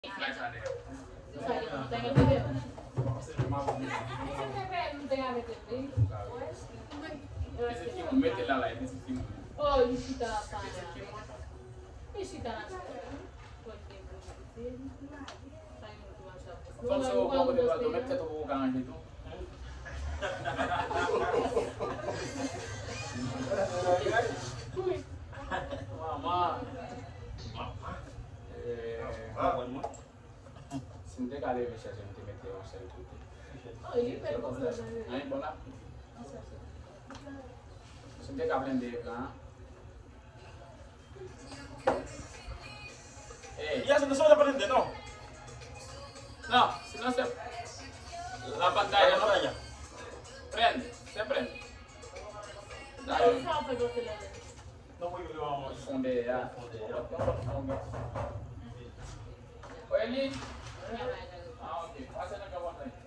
Oh, visita pana. Visita na. Fonso poco de lado, mete tu boca en esto. Mamá. Sinte kali bisa senti mete o sel tutti. Oh, ini perlu Ai bola. Sinte kablen de ka. Ya se nos va a aprender, ¿no? No, si no se la pantalla no Pantalla. prende, se prende. Dai, salve você lá. No voy a vamos. Fonde ya. Oye, Lin. Ah, ok. Pasa la cabana ahí.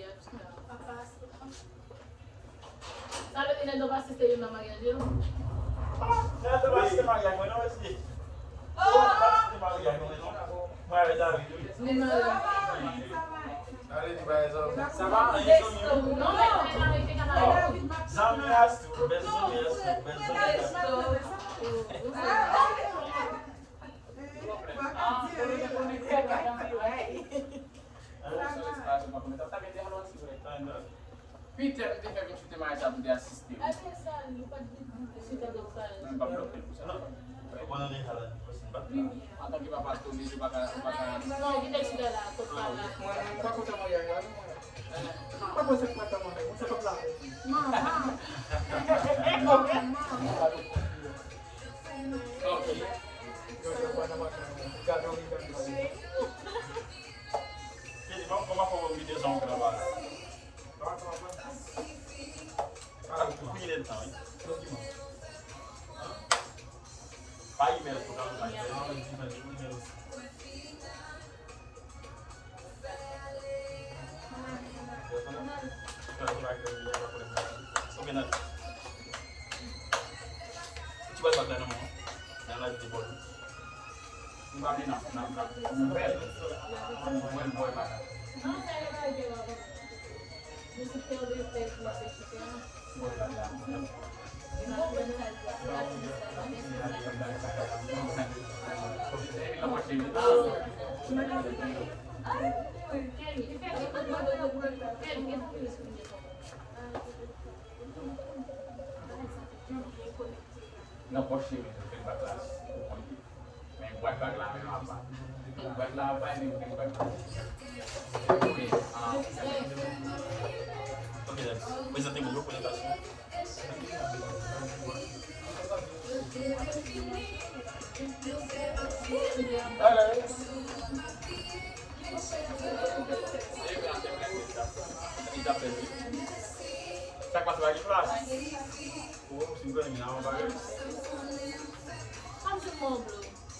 Sabe que não vai assistir na Maria de Ya te vas a hacer María, bueno, es que. Oh, vas a hacer María, bueno. María, David. Ça va? Não vai treinar aí, fica na hora. Não me acho, beso. Peter, tem que a gente ter mais a poder assistir. É pensar, não pode visitar do pai. Não vai bloquear, sabe? Bueno, déjala. Atau kita pastu di bakal Não, que deixa ela tocar lá. Apa sama yang lalu? Apa bosan mata mana? Bosan apa? Oke. Gente, vamos começar com o videozão gravado. Cuida então, hein? Vai mesmo, por causa do pai. No possible bikin batas. Main buat bagla memang apa? Bagla apa ini bikin bagla? Oke. Ok, depois eu tenho um grupo de ligação. Sabe quanto vai de prazo? Pô, 50 mil, não vai. Vamos no ombro.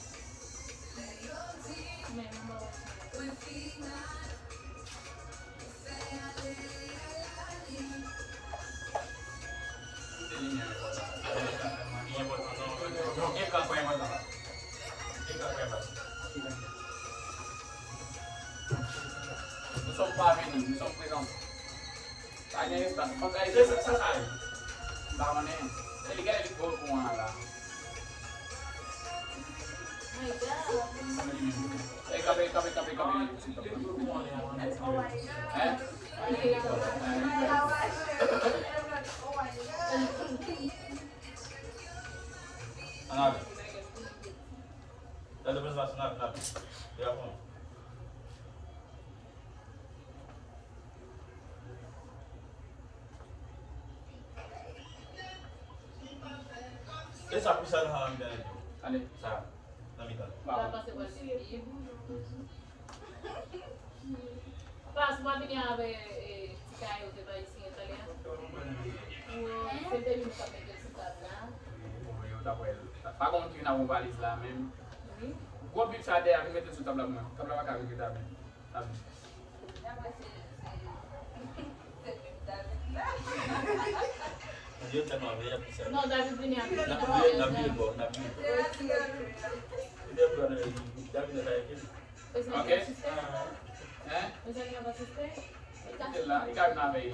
Não sou pavê, não sou prisão. Tá aí, está. Quanto aí? Você sai. Dá uma nem. Ele quer ele pôr com a lá. Cabe. Nada. Dá depois vai nada. Já bom. Essa pizza não é minha. Ali. Sabe? Na mitad. Pas, uma menina caiu de baicinha italiana. Você tem um cabelo desse cara? Pas comme tu n'as pas valise là même. Gros but ça derrière, il mettait sur table là. Table là, carré qui table. Dia tá uma veia pizza. Não, deve vir Na Billboard. Dia berada di David ada Ese Ok. que asiste. Hein? Ese que asiste. Il là, il a une veille.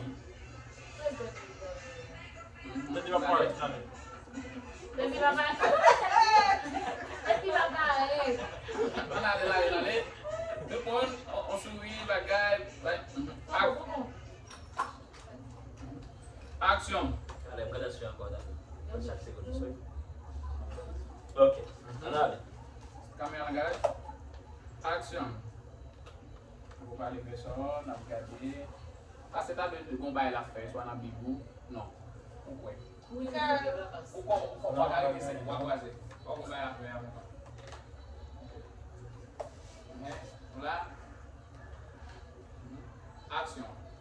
Tadi ba pare nani? Devi lavare. Devi lavare. Allez. Tout le monde, on sourit, bagaille. Action. Allez, prédation encore. Chaque seconde. Ok. Allez. Caméra engage. Action. Vous parlez de ça, on a regardé. Ah, c'est à de combat la fait, soit dans Bibou. Non. Pourquoi? Oui, Pourquoi on va regarder ça? Pourquoi la fait? Là. Action.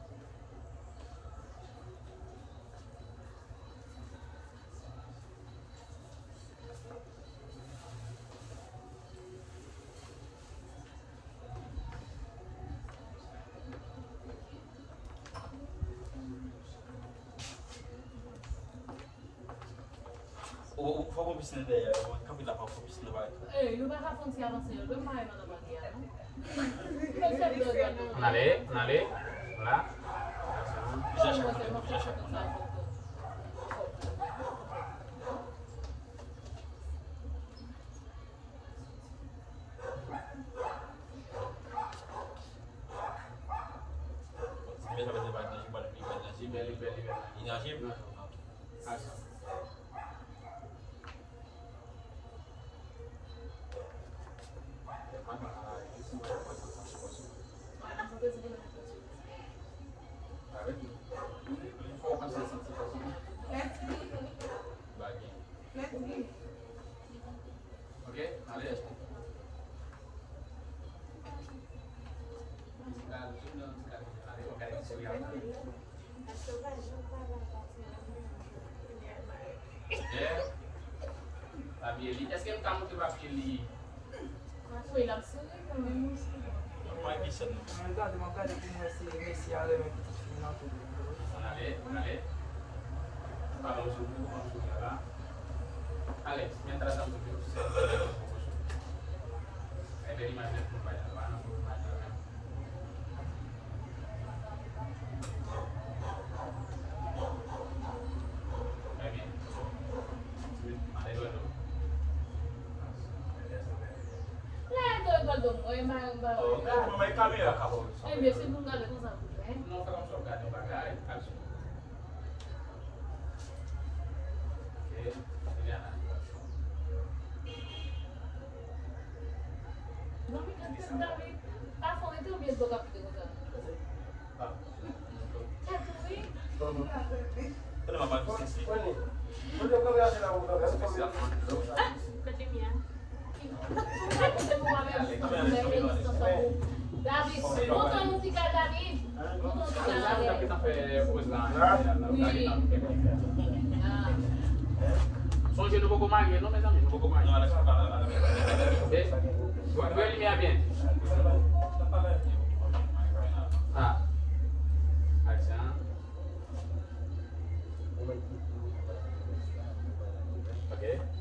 O fogo piscina dele, kamu dah fogo piscina vai. Eh, não vai acontecer avançar, eu não vai mandar bater, não? On allait. Voilà. Bisa chaque fois, bisa chaque fois. Biasa biasa banyak sih pada pribadi sih, Libère. ini asyik. Action. Ok, allez. Est-ce que kamu tu vas pilih? Foi lá, você também. Mai bisa nih. Magari cum Messi are mai puțin finatul. Allez. Kalau subuh masuk ya. Alex, mientras tanto yo sé. Dari mana pun banyak mana pun banyak. Bien. Ada dua tu. Oh, kamu mai kamera kamu. Eh, biasa bunga ada tuh sama, eh? No kamu sok ada bagai action. Oke, ini anak. Não me canta, David. Tá falando então mesmo do capítulo da. É tudo Ada mama bisnis sih. Udah kau biasa lah, udah biasa kau Spesial. Academia. David, monta a música, David. Monta a música, Kita David. pose lá. Ah. Songe no pouco mais, não mais amigo, um pouco mais. No, ada ada. Ok? Vou eliminar bem. Ah. Action. Ok?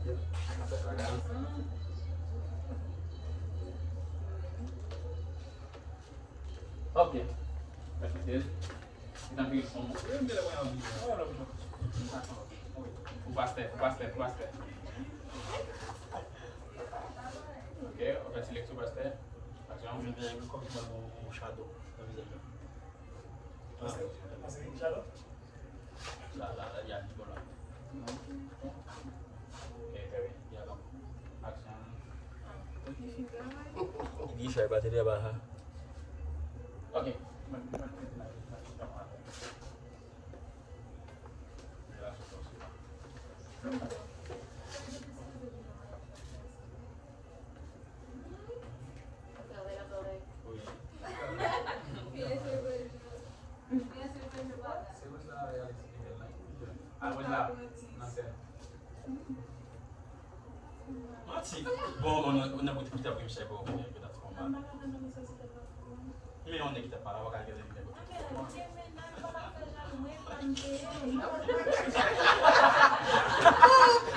Ok. Perfeito. Kita pilih semua. Bastet. Ok, on va sélectionner Bastet. Action. Kamu yang kau cuma mau shadow, tak bisa. Lah, ya di bola. Ok, Kevin. Ya kamu. Action. Ini saya baterai bah. Ok. Mati. Bon, on a beaucoup de temps pour ça pour peut-être comment. Mais on est qui t'a parlé avec quelqu'un de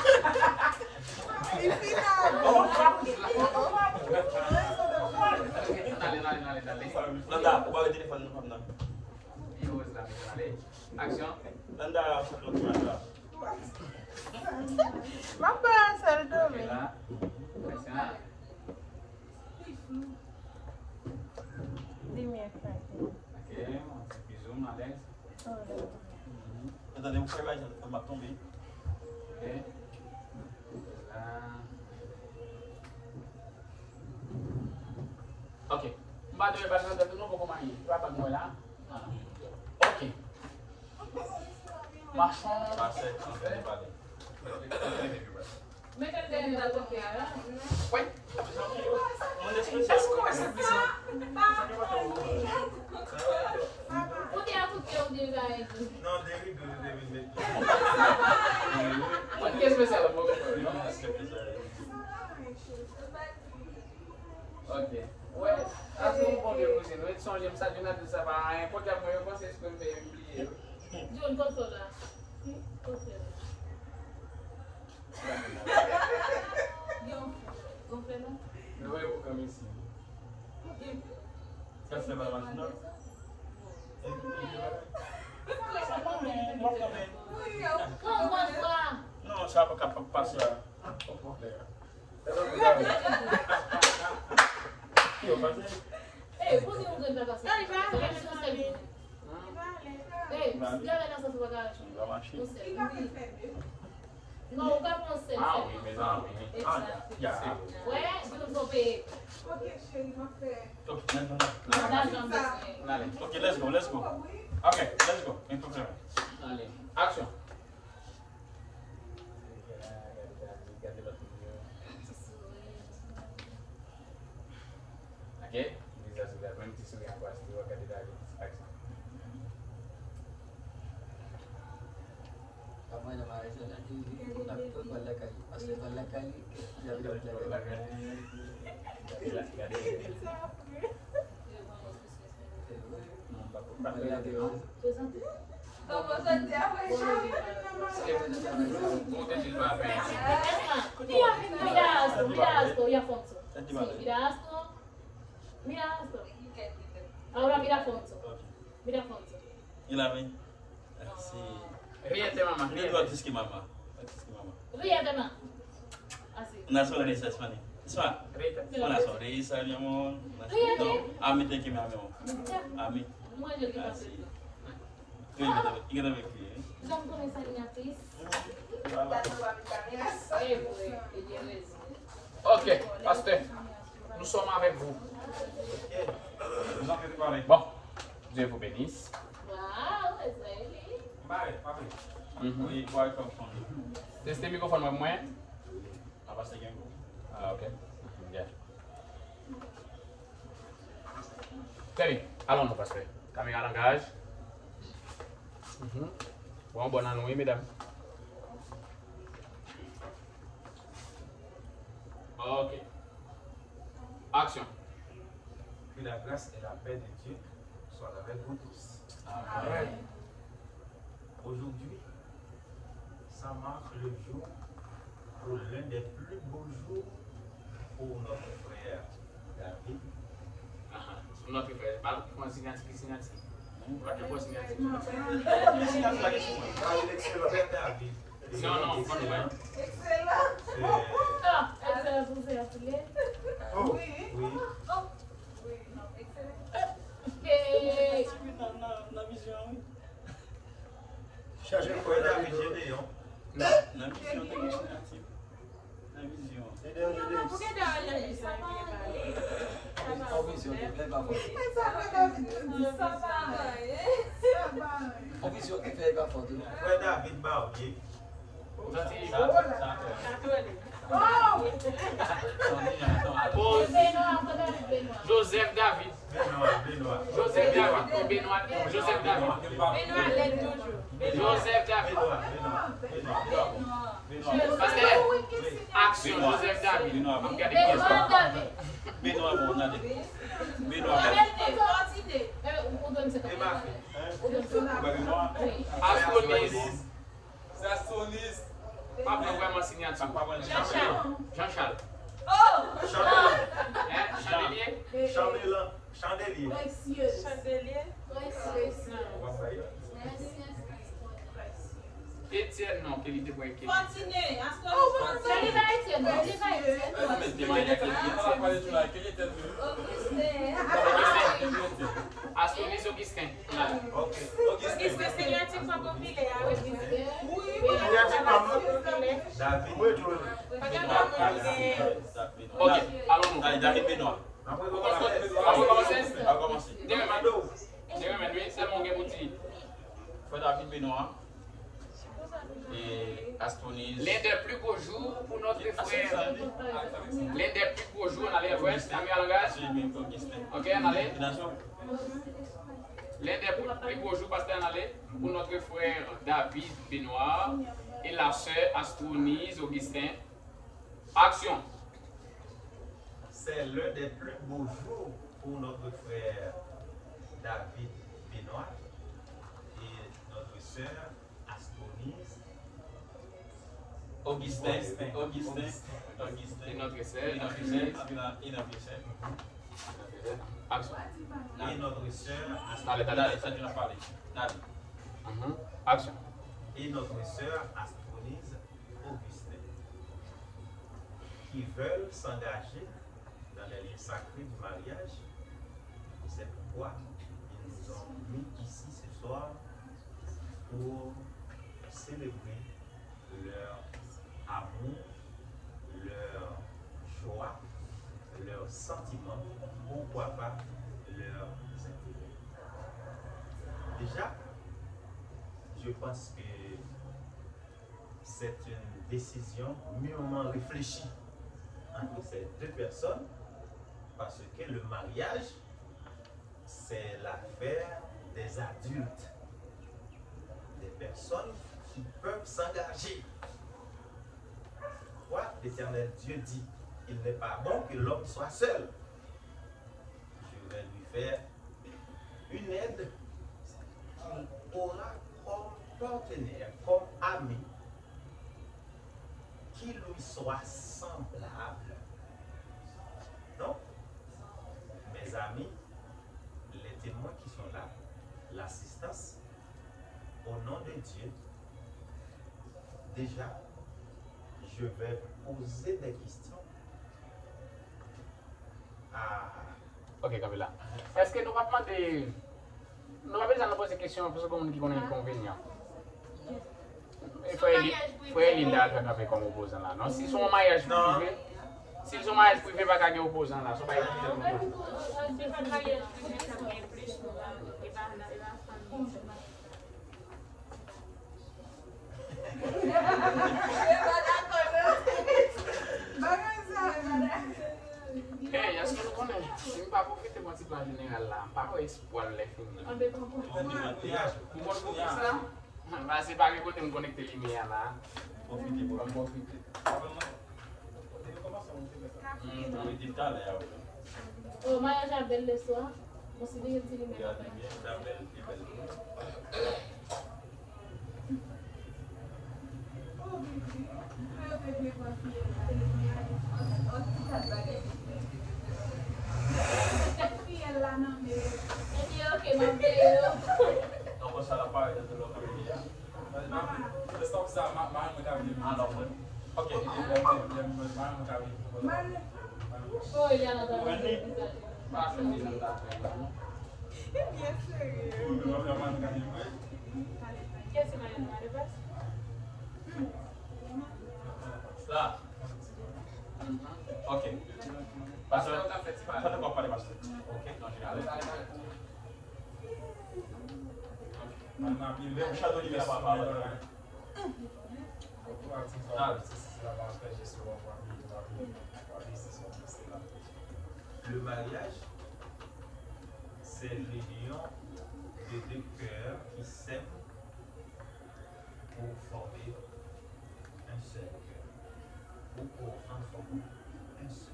Final. Allez. Nanda, on va le téléphone maintenant. Allez. Action. Nanda, ça doit être là. Papa, ça le Ok, donne. là. Action. Dis-moi, frère. Ok, puis zoom, Alex. Attendez, vous faites là, ça m'a tombé. Ok. Là. Ok. On va devoir passer de nous pour comment il va pas moi là. Ok. Marchons. Passez, on va aller. Mais quand elle est dans le côté, Oui. Mon esprit, c'est on dit à tout que on dit là. Non, David, David. Qu'est-ce que c'est là? Ok. Ouais. Est-ce qu'on peut dire que nous étions ça d'une autre ça va rien pour dire moi c'est ce que me fait oublier. John console là. Console. Gonflé là. Nous voyons comme ici. Ça, c'est pas maintenant. Non, ça va pas passer. Eh, posez-vous une vacances. Eh, là, ça se va gâcher. Il va marcher. Non, on va penser. Ah oui, mais non, oui. Ouais, vous nous pouvez. Ok, Allez. ok, let's go. Ok, let's go. Allez. Action. Ok. Bisa sudah même si sudah pasti akan tidak action. Kamu yang marah itu nanti nak tu balik kali, pasti balik kali. Jadi balik kali. Balik lagi. Mira esto. Ahora mira Afonso. Mira Afonso. Il a mis. Si. Ríete, mamá. Dia dua tiski mama. Ríete más. Así. Una sonrisa, Ismani. Isma. Ríete. Una sonrisa, mi amor. Ríete. No, ami te que mi amor. Ami. Moi, je te passe. Il a vécu. J'aime connaître sa lignactrice. Voilà. Eh, oui, et Dieu laisse. Ok, pasteur. Nous sommes avec vous. Vous en faites parler. Bon, Dieu vous bénisse. Waouh, ça y est. Oui, boy, comme ça. Testez le microphone avec moi. Ah, bah, c'est bien. Ah, ok. Bien. Très bien. Allons-nous, pasteur. Caméra d'engage. Bon, bonne année, mesdames. Ok. Action. Que la grâce et la paix de Dieu soient avec vous tous. Amen. Aujourd'hui, ça marque le jour pour l'un des plus beaux jours pour notre frère David. Notre frère, parle pour un signature. Pas de quoi signature. David. Non, pas de quoi. Ah, excellent, vous êtes appelé. Oh, oui. Et Na vision, oui. Chargez pour David Gédéon. Na vision, tem que ensinar assim. Na vision. Kau vision tu play apa? Kau vision tu play apa tu? Frère David Barbier. Joseph David. Benoît. Joseph David. Benoît. Joseph David. Joseph David. Parce que action Joseph David. Regardez Benoît David. Benoît, bon, on a des. Benoît, On donne ce Et ma fille. Benoît. Astoniste. Pas vraiment signature. Jean-Charles. Jean-Charles. Oh! Chambellan. Hein? Chandelier? Chambellan. Chandelier. Précieux. Chandelier. Précieux. On va faire. Etienne, non, quelle idée pour écrire? Continue. Astronis Augustin. Ok. Augustin, c'est un petit peu compilé. David. Ok, allons-nous. Allez, David Benoît. Après, On va commencer. On va commencer. C'est mon game. Frère David Benoît. Et Astronis. L'un des plus beaux jours pour notre frère. L'un des plus beaux jours, on allait voir, c'est un langage. Ok, on allait. L'un des plus beaux jours, pasteur, on allait pour notre frère David Benoît et la sœur Astronise Augustin. Action. c'est l'un des plus beaux jours pour notre frère David Benoît et notre sœur Astonise Augustin. Et notre sœur. Action. et notre sœur Action. et notre sœur Astronise Augustin qui veulent s'engager dans les liens sacrés du mariage. C'est pourquoi ils nous ont mis ici ce soir pour célébrer leur amour, leur joie, leurs sentiments, pourquoi pas leurs intérêts. Déjà, je pense que c'est une décision mûrement réfléchie entre ces deux personnes parce que le mariage, c'est l'affaire des adultes, des personnes qui peuvent s'engager. Quoi? L'Éternel Dieu dit, il n'est pas bon que l'homme soit seul. Je vais lui faire une aide qu'il aura comme partenaire, comme ami, qui lui soit semblable. Donc, mes amis, les témoins qui sont là, l'assistance, au nom de Dieu, déjà, je vais poser des questions à... Ok, Kabila. Est-ce que nous va demander. Nous va besoin de poser des questions pour ceux qui ont un inconvénient. Il faut Linda faire comme opposant là. Non, si son mariage privé, si son mariage privé va gagner opposant là, ça va être hey, est-ce que nous connaissons? Je ne vais pas profiter de mon petit plan général là. Pas espoir les films. Pour ça, c'est pas que côté me connecter les lumières là. Profiter. Oh, mariage à belle le soir. On s'est dit que c'est oh, il y a un qu'est-ce que Là. Ok. Parce que ça ne va pas les passer. Ok, non, le château d'hiver va pas. Le mariage, c'est l'union de deux cœurs qui s'aiment pour former un seul cœur, ou pour en former un seul.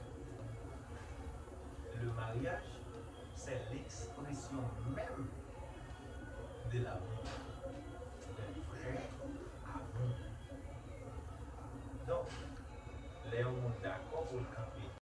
Le mariage, c'est l'expression même de l'amour, d'un vrai amour. Donc, les hommes d'accord pour le camper.